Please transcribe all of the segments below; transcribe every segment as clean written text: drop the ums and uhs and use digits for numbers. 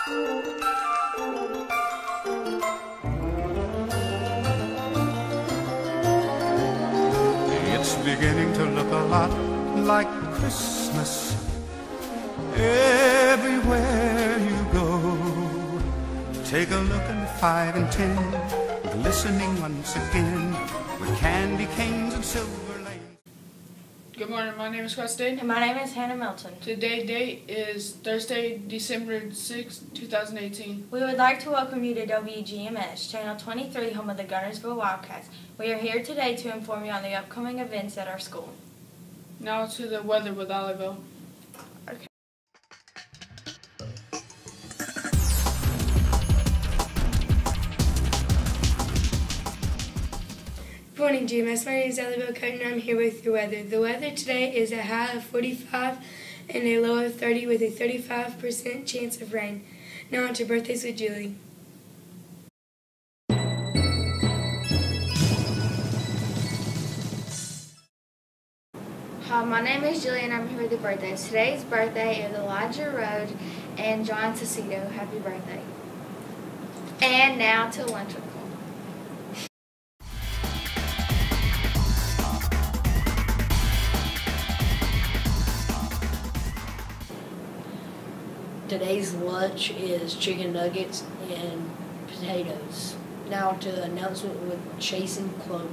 It's beginning to look a lot like Christmas everywhere you go. Take a look at 5 and 10, glistening once again with candy canes and silver lanes. Good morning, my name is Christine. And my name is Hannah Milton. Today's date is Thursday, December 6, 2018. We would like to welcome you to WGMS, Channel 23, home of the Guntersville Wildcats. We are here today to inform you on the upcoming events at our school. Now to the weather with Olivelle. Good morning, GMS. My name is Olivelle Cutton, and I'm here with your weather. The weather today is a high of 45 and a low of 30 with a 35% chance of rain. Now on to birthdays with Julie. Hi, my name is Julie and I'm here with the birthdays. Today's birthday is Elijah Rhodes and John Cicito. Happy birthday. And now to lunch report. Today's lunch is chicken nuggets and potatoes. Now to the announcement with Chase and Chloe.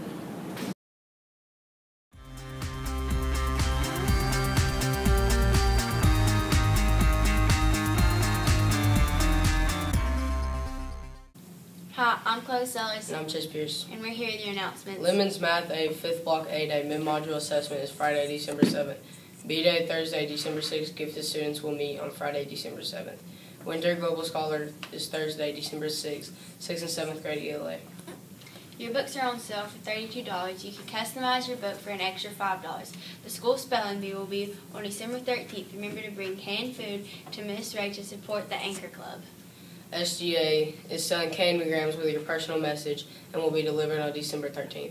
Hi, I'm Chloe Sellers. And I'm Chase Pierce. And we're here with your announcements. Lemons Math A 5th Block A Day mid-module assessment is Friday, December 7th. B-Day Thursday, December 6th. Gifted students will meet on Friday, December 7th. Winter Global Scholar is Thursday, December 6th. 6th and 7th grade ELA. Your books are on sale for $32. You can customize your book for an extra $5. The school spelling bee will be on December 13th. Remember to bring canned food to Miss Ray to support the Anchor Club. SGA is selling candygrams with your personal message and will be delivered on December 13th.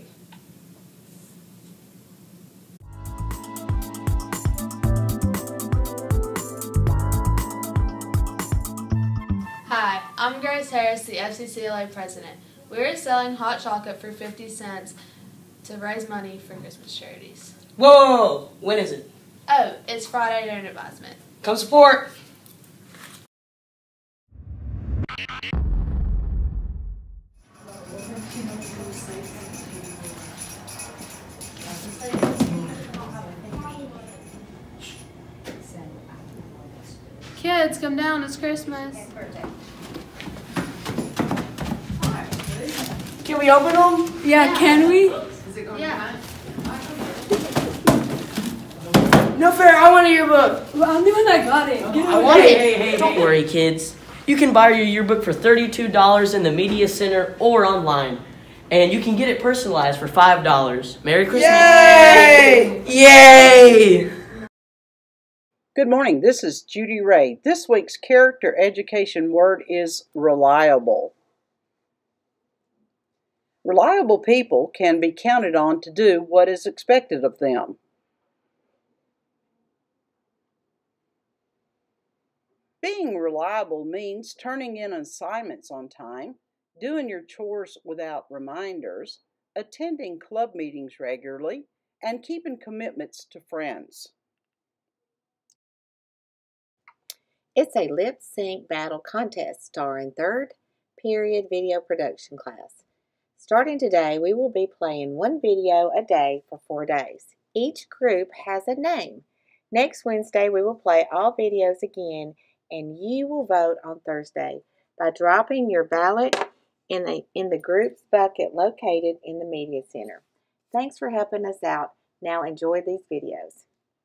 Hi, I'm Grace Harris, the FCCLA president. We're selling hot chocolate for 50 cents to raise money for Christmas charities. Whoa! When is it? Oh, it's Friday during advisement. Come support! Kids, come down, it's Christmas. Can we open them? Yeah, can we? Yeah. No fair, I want a yearbook. Well, I'm the one that got it. Get I want it. Don't worry, kids. You can buy your yearbook for $32 in the Media Center or online. And you can get it personalized for $5. Merry Christmas. Yay! Yay! Good morning, this is Judy Ray. This week's character education word is reliable. Reliable people can be counted on to do what is expected of them. Being reliable means turning in assignments on time, doing your chores without reminders, attending club meetings regularly, and keeping commitments to friends. It's a lip sync battle contest starring third period video production class. Starting today, we will be playing one video a day for 4 days. Each group has a name. Next Wednesday, we will play all videos again, and you will vote on Thursday by dropping your ballot in the groups bucket located in the Media Center. Thanks for helping us out. Now enjoy these videos.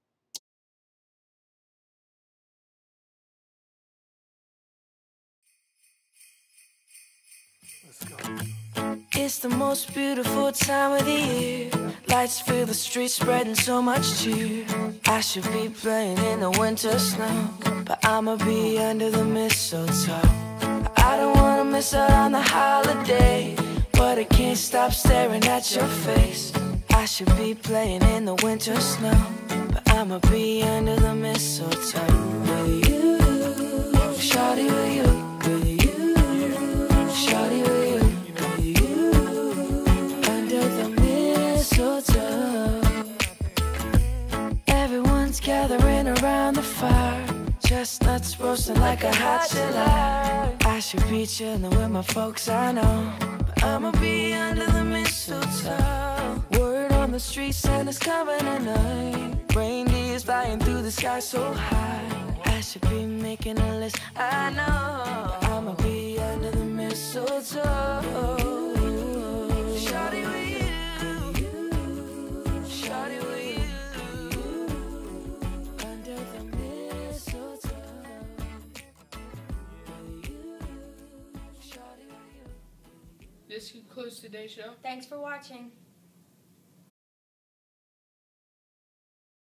It's the most beautiful time of the year. Lights fill the streets, spreading so much cheer. I should be playing in the winter snow, but I'ma be under the mistletoe. I don't wanna miss out on the holiday, but I can't stop staring at your face. I should be playing in the winter snow, but I'ma be under the mistletoe. With you, shawty, with you. chestnuts roasting like a hot July. I should be chilling with my folks, I know, but I'ma be under the mistletoe. Word on the street, Santa's coming tonight. Reindeer's flying through the sky so high. I should be making a list, I know, but I'ma be under the mistletoe. Shawty with you, shawty with you, under the mistletoe. This concludes today's show. Thanks for watching.